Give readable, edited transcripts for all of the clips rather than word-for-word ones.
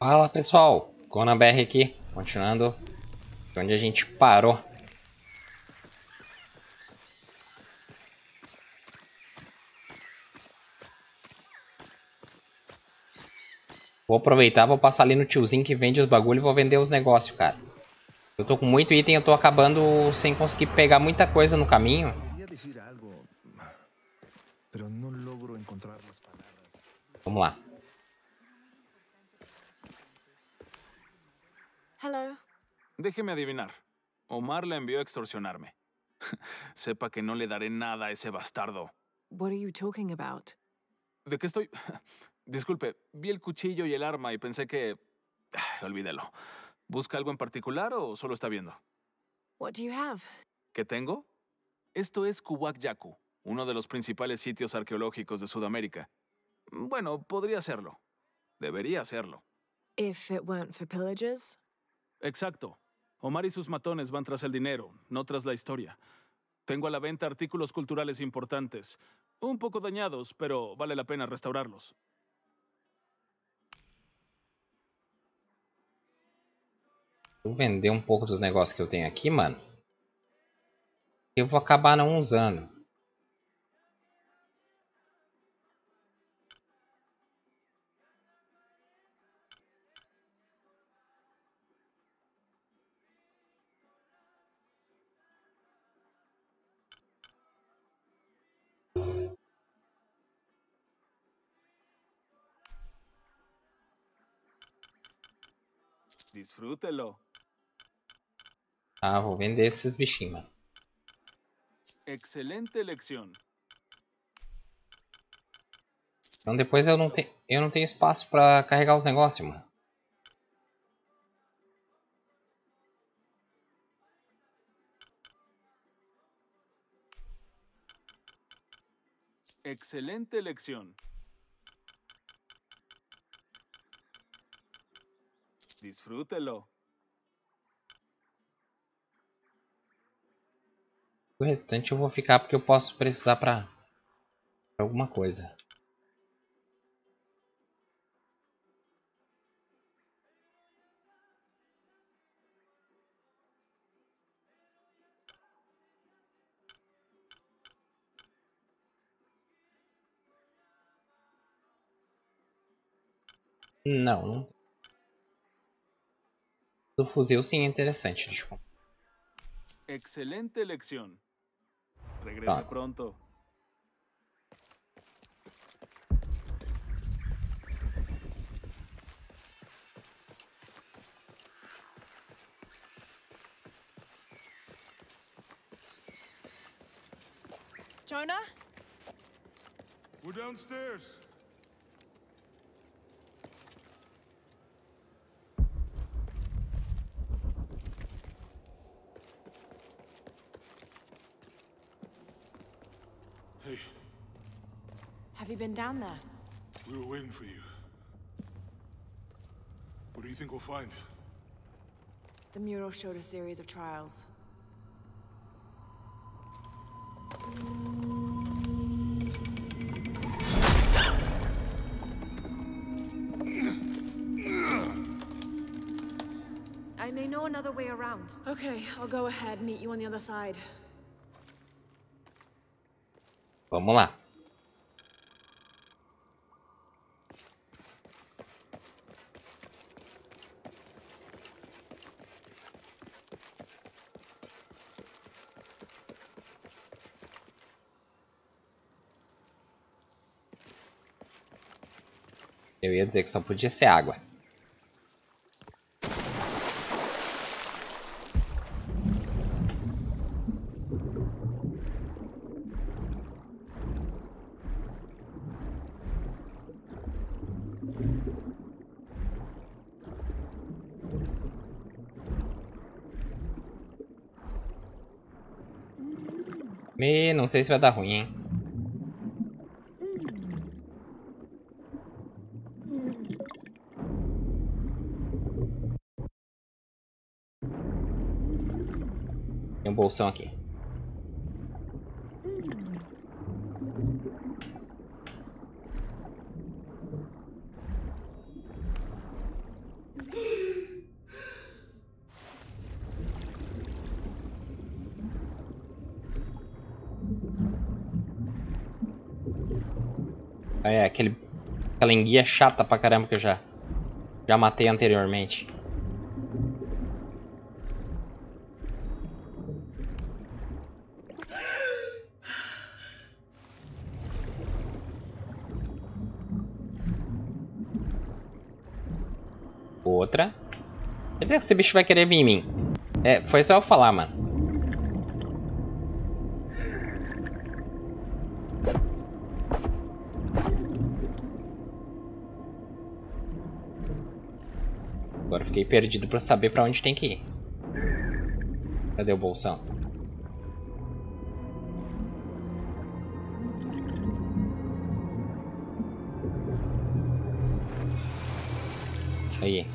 Fala pessoal, Conan BR aqui, continuando de onde a gente parou. Vou aproveitar, vou passar ali no tiozinho que vende os bagulho e vou vender os negócios, cara. Eu tô com muito item, eu tô acabando sem conseguir pegar muita coisa no caminho. Quería decir algo, pero no logro encontrar las palabras. Vamos lá. Hello. Déjeme adivinar. Omar la envió a extorsionarme. Sepa que no le daré nada a ese bastardo. What are you talking about? ¿De qué estoy? Disculpe, vi el cuchillo y el arma y pensé que... Olvídelo. ¿Busca algo en particular o solo está viendo? What do you have? ¿Qué tengo? Esto es Kuwak Yaku, uno de los principales sitios arqueológicos de Sudamérica. Bueno, podría serlo. Debería serlo. If it weren't for pillagers? Exacto. Omar y sus matones van tras el dinero, no tras la historia. Tengo a la venta artículos culturales importantes. Un poco dañados, pero vale la pena restaurarlos. Vou vender um pouco dos negócios que eu tenho aqui, mano. Eu vou acabar não usando. Disfrútelo. Ah, vou vender esses bichinhos, mano. Excelente elección. Então depois eu não tenho espaço pra carregar os negócios, mano. Excelente elección. Disfrútelo. O restante eu vou ficar porque eu posso precisar pra alguma coisa. Não. Do fuzil sim é interessante. Deixa eu... Excelente elección. Regrese pronto. Jonah? We're downstairs. Hey, Have you been down there? we were waiting for you. What do you think we'll find? The mural showed a series of trials. I may know another way around. Okay, I'll go ahead and meet you on the other side. Vamos lá. Eu ia dizer que só podia ser água. Não sei se vai dar ruim, hein? Tem um bolsão aqui. É, aquela enguia chata pra caramba que eu já matei anteriormente. Outra. Quer dizer que esse bicho vai querer vir em mim. É, foi só eu falar, mano. Agora fiquei perdido pra saber pra onde tem que ir. Cadê o bolsão? Aí.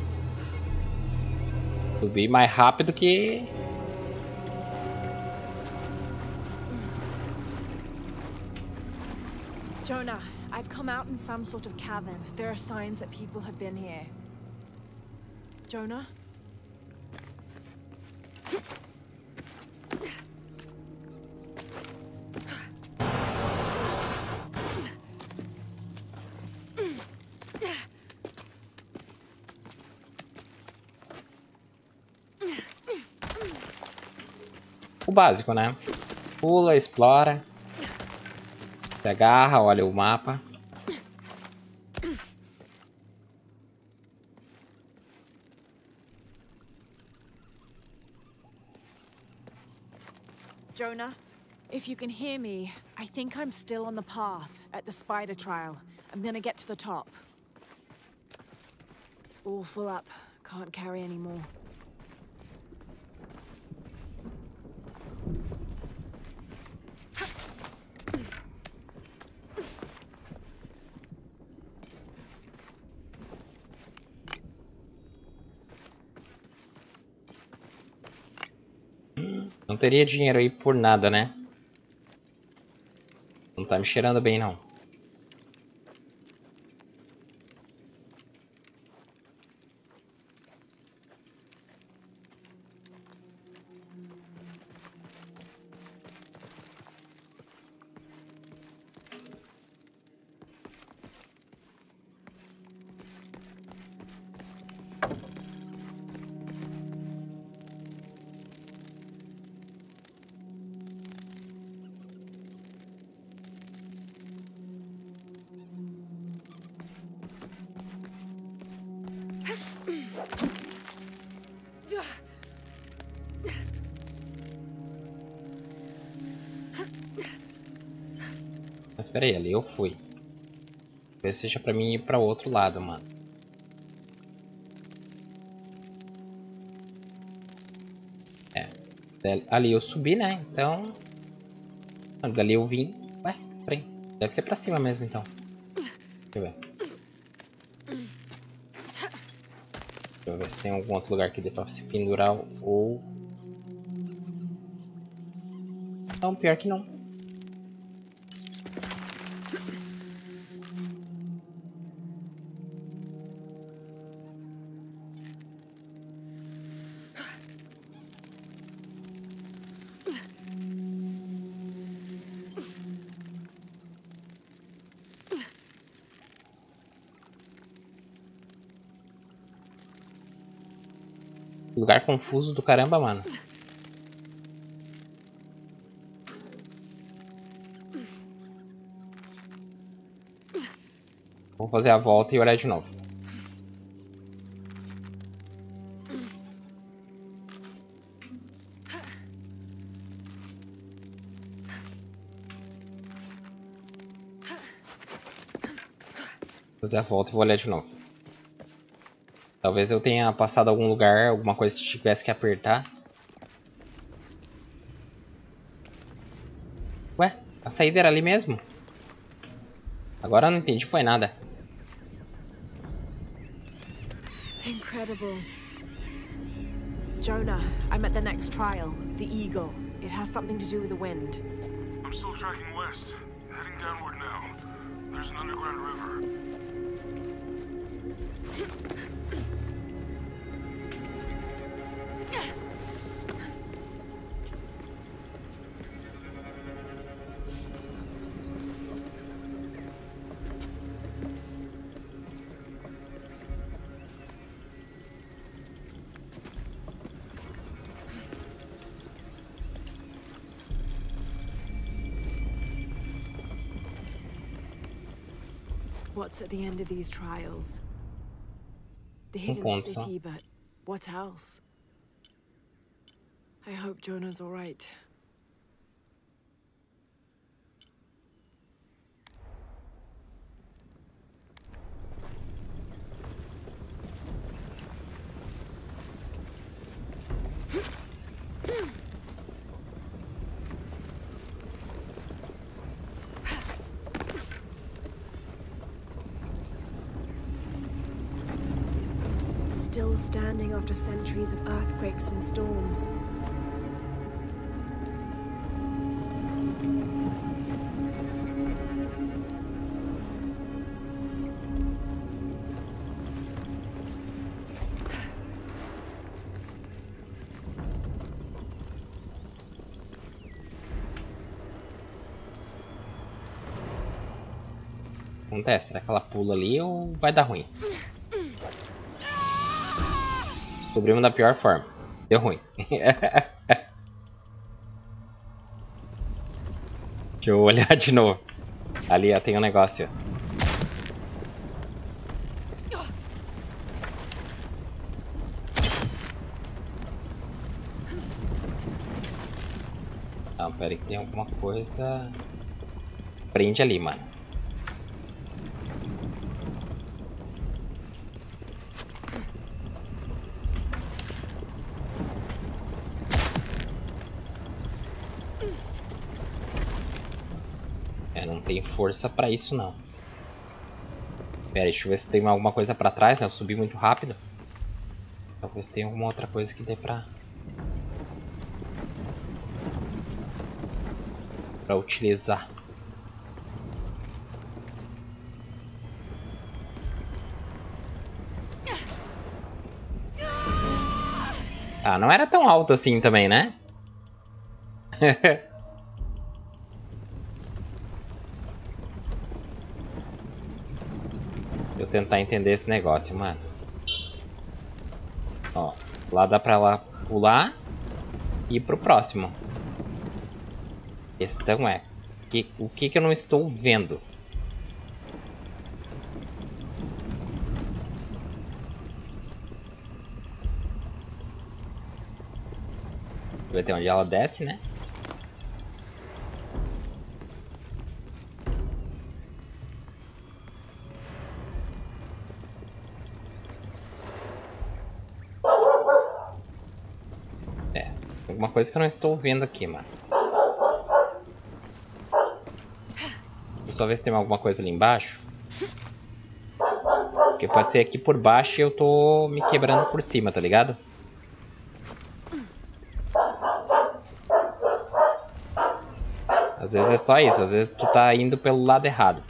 Subi mais rápido que... Jonah, I've come out in some sort of cavern. There are signs that people have been here. Jonah? O básico, né? Pula, explora. Se agarra, olha o mapa. Jonah, if you can hear me, I think I'm still on the path at the spider trial. I'm gonna get to the top. All full up. Can't carry any more. Não teria dinheiro aí por nada, né? Não tá me cheirando bem, não. Mas pera aí, ali eu fui. Talvez seja pra mim ir pra outro lado, mano. É. Ali eu subi, né? Então... dali eu vim. Ué, peraí. Deve ser pra cima mesmo, então. Deixa eu ver. Deixa eu ver se tem algum outro lugar que dê pra se pendurar ou... Não, pior que não. Lugar confuso do caramba, mano. Vou fazer a volta e olhar de novo. Vou fazer a volta e vou olhar de novo. Talvez eu tenha passado algum lugar, alguma coisa que tivesse que apertar. Ué, a saída era ali mesmo? Agora eu não entendi, foi nada. Incredible. Jonah, I'm at the next trial, the Eagle. It has something to do with the wind. I'm still tracking west, heading downward now. There's an underground river. what's at the end of these trials? The hidden ponto. city, but what else? I hope Jonah's all right. Still standing after centuries of earthquakes and storms. Acontece, será que ela pula ali ou vai dar ruim? Descobrimos da pior forma. Deu ruim. Deixa eu olhar de novo. Ali ó, tem um negócio. Não, pera aí que tem alguma coisa. Prende ali, mano. Não tem força pra isso não. Pera aí, deixa eu ver se tem alguma coisa pra trás, né? Eu subi muito rápido. Talvez tenha alguma outra coisa que dê pra utilizar. Ah, não era tão alto assim também, né? Deixa eu tentar entender esse negócio, mano. Ó, lá dá pra ela pular e ir pro próximo. A questão é, o que eu não estou vendo? Vai ter onde ela desce, né? Alguma coisa que eu não estou vendo aqui, mano. Vou só ver se tem alguma coisa ali embaixo. Porque pode ser aqui por baixo e eu tô me quebrando por cima, tá ligado? Às vezes é só isso, às vezes tu tá indo pelo lado errado.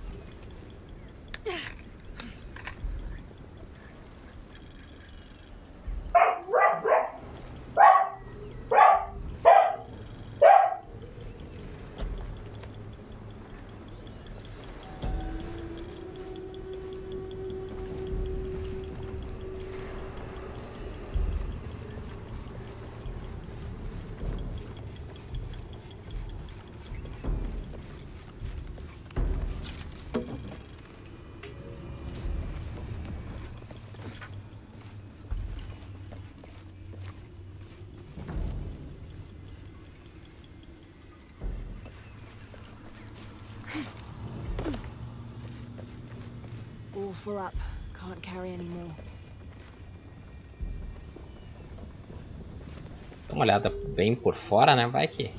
All full up. Can't carry anymore. Dá uma olhada bem por fora, né? Vai que...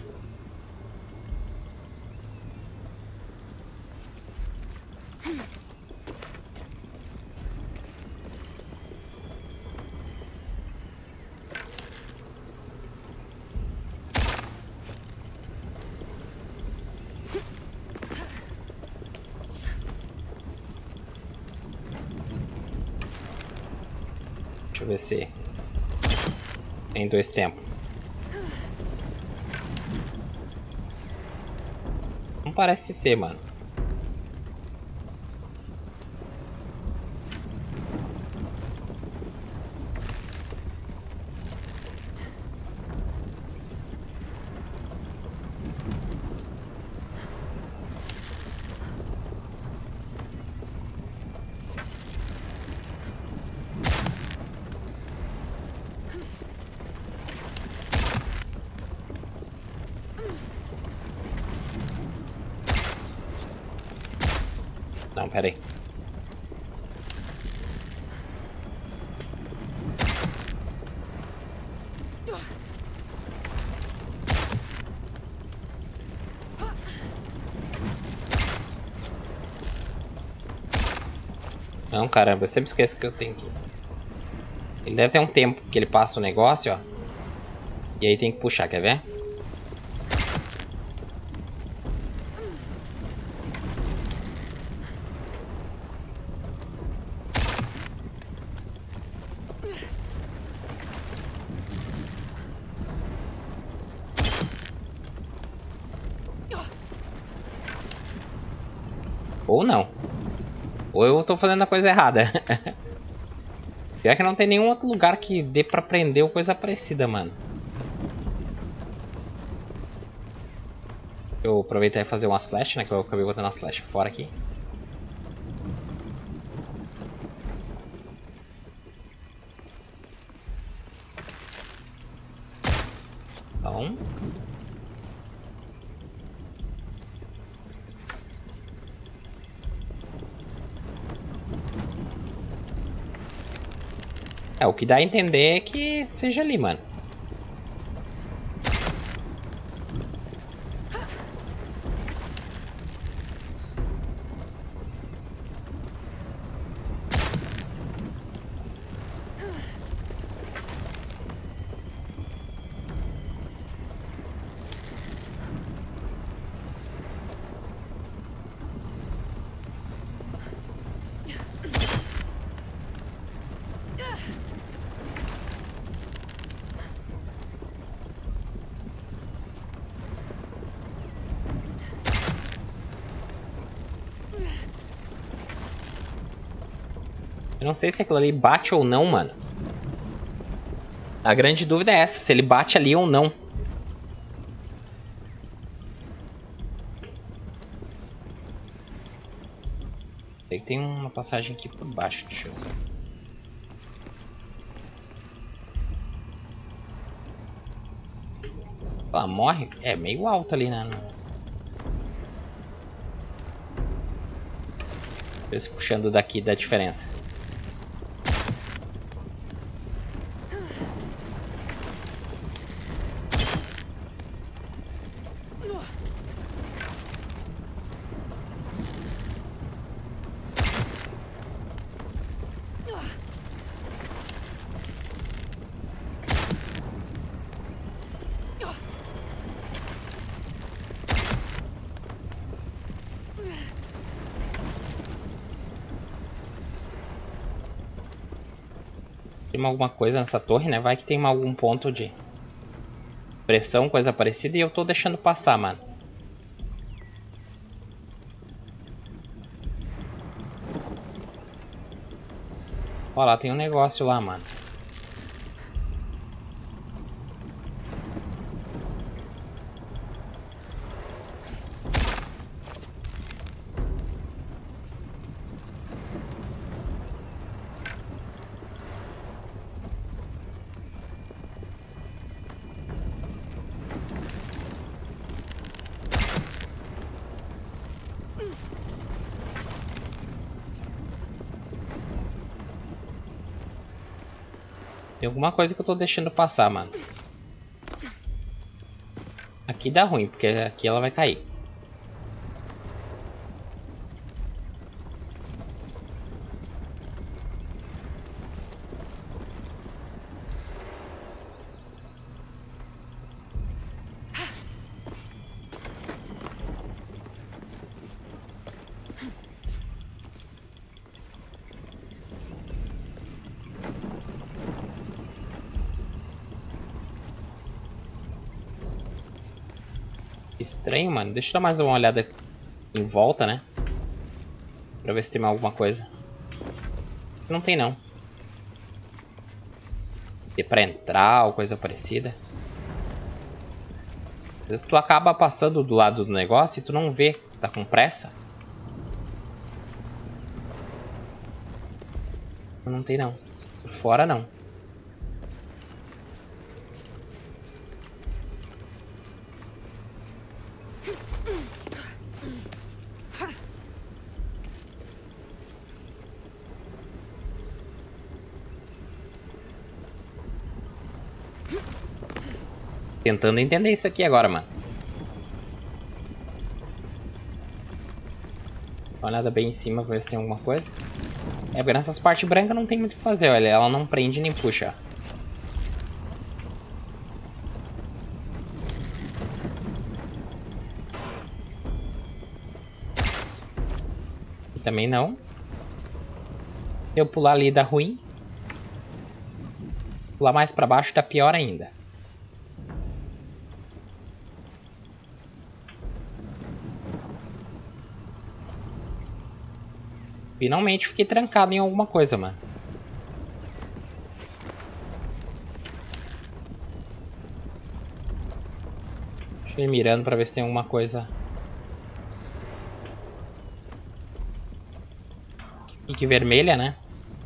Deixa eu ver se tem 2 tempos. Não parece ser, mano. pera aí. Não, caramba, eu sempre esqueço que eu tenho que... Ele deve ter um tempo que ele passa o negócio, ó. E aí tem que puxar, quer ver? Ou não. Ou eu tô fazendo a coisa errada. Pior que não tem nenhum outro lugar que dê pra prender ou coisa parecida, mano. Eu aproveitar e fazer umas flash, né? Que eu acabei botando as flash fora aqui. Então... É, o que dá a entender é que seja ali, mano. Eu não sei se aquilo ali bate ou não, mano. A grande dúvida é essa, se ele bate ali ou não. Sei que tem uma passagem aqui por baixo, deixa eu ver. Ela morre? É meio alto ali, né? Ver se puxando daqui dá diferença. Tem alguma coisa nessa torre, né? Vai que tem algum ponto de pressão, coisa parecida, e eu tô deixando passar, mano. Ó, lá tem um negócio lá, mano. Tem alguma coisa que eu tô deixando passar, mano. Aqui dá ruim, porque aqui ela vai cair. Estranho, mano. Deixa eu dar mais uma olhada em volta, né? Pra ver se tem mais alguma coisa. Não tem, não. E pra entrar ou coisa parecida. Às vezes tu acaba passando do lado do negócio e tu não vê. Tá com pressa. Não tem, não. Por fora, não. Tentando entender isso aqui agora, mano. Dá uma olhada bem em cima pra ver se tem alguma coisa. É, porque nessas partes brancas não tem muito o que fazer, olha. Ela não prende nem puxa. E também não. Se eu pular ali dá ruim. Pular mais pra baixo tá pior ainda. Finalmente fiquei trancado em alguma coisa, mano. Deixa eu ir mirando pra ver se tem alguma coisa. Fique vermelha, né?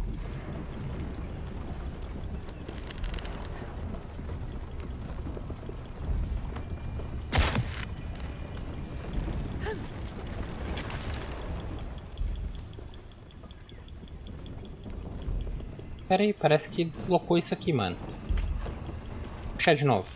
Pera aí, parece que deslocou isso aqui, mano. Vou puxar de novo.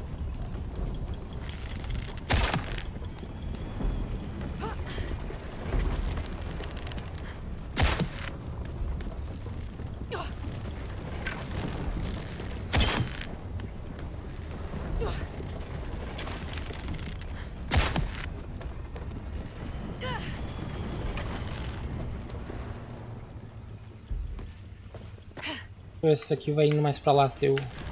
Isso aqui vai indo mais pra lá, seu.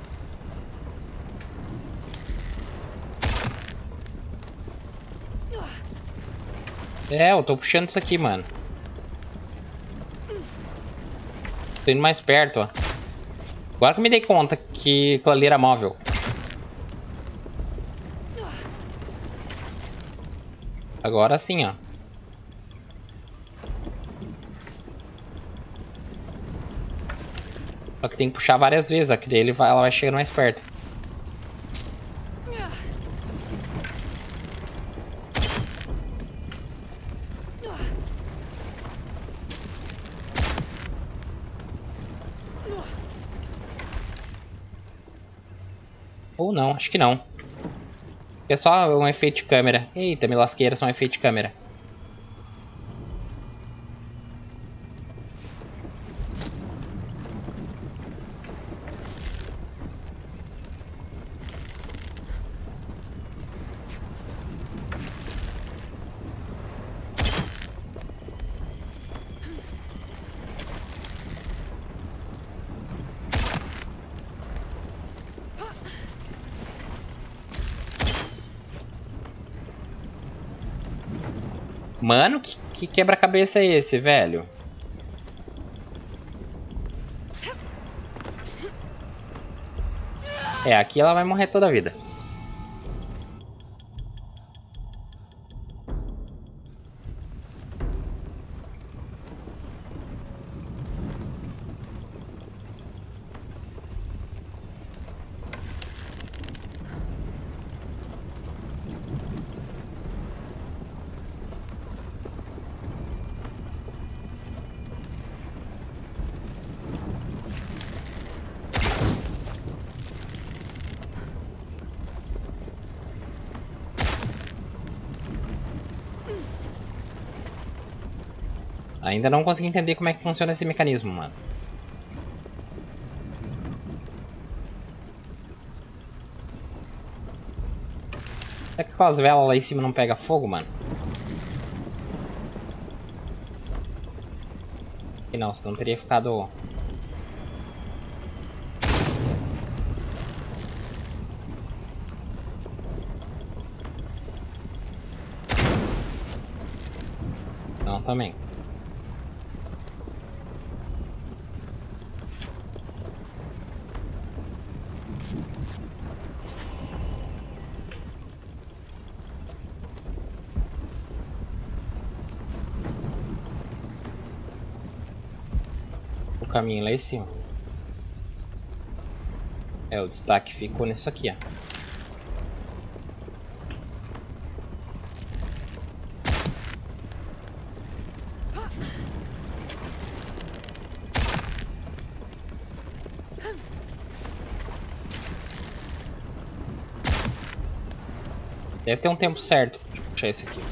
É, eu tô puxando isso aqui, mano. Tô indo mais perto, ó. Agora que eu me dei conta que aquilo ali era móvel. Agora sim, ó. Só que tem que puxar várias vezes, ó, que daí ela vai chegando mais perto. Ou não, acho que não. É só um efeito de câmera. Eita, me lasquei, era só um efeito de câmera. Mano, que quebra-cabeça é esse, velho? É, aqui ela vai morrer toda a vida. Ainda não consegui entender como é que funciona esse mecanismo, mano. Será que aquelas velas lá em cima não pegam fogo, mano? E não, senão teria ficado... Não, também. O caminho lá em cima. É, o destaque ficou nisso aqui, ó. Deve ter um tempo certo de puxar esse aqui.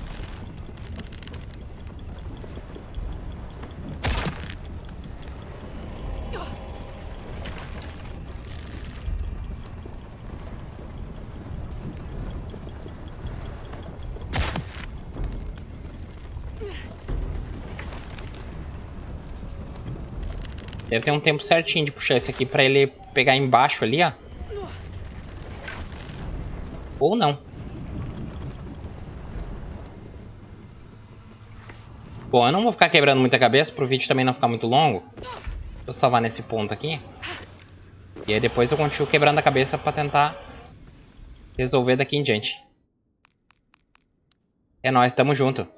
Deve ter um tempo certinho de puxar esse aqui pra ele pegar embaixo ali, ó. Ou não. Bom, eu não vou ficar quebrando muita cabeça pro vídeo também não ficar muito longo. Deixa eu salvar nesse ponto aqui. E aí depois eu continuo quebrando a cabeça pra tentar resolver daqui em diante. É nóis, tamo junto.